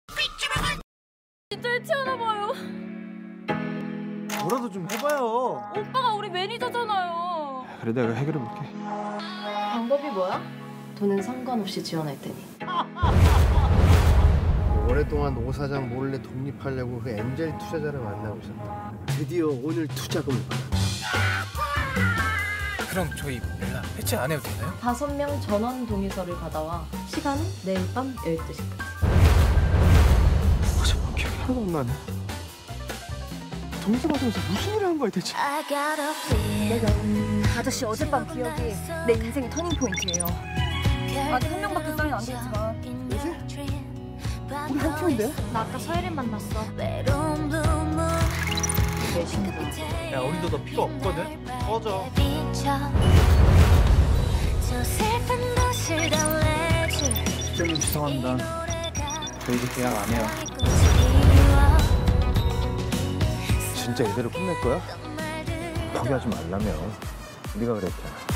진짜 해치하나 봐요. 뭐라도 좀 해봐요. 오빠가 우리 매니저잖아요. 그래 내가 해결해 볼게. 방법이 뭐야? 돈은 상관없이 지원할 테니. 오랫동안 오 사장 몰래 독립하려고 그 엔젤 투자자를 만나고 있었다. 드디어 오늘 투자금을 받았다. 그럼 저희 멜라 해체 안 해도 되나요? 5명 전원 동의서를 받아와. 시간은 내일 밤 12시까지. 어젯밤 기억이 하나도 안 나네. 동서 받으면서 무슨 일을 한 거야 대체? 아저씨 어젯밤 기억이 내 인생 터닝 포인트예요. 아직 한 명밖에 사인 안 됐지만. 우리 한 팀인데? 나 아까 서예린 만났어. 내 신부. 야 우리도 너 필요 없거든? 꺼져. 쌤님 죄송합니다. 저 이제 계약 안 해요. 진짜 이대로 끝낼 거야? 포기하지 말라며. 네가 그랬잖아.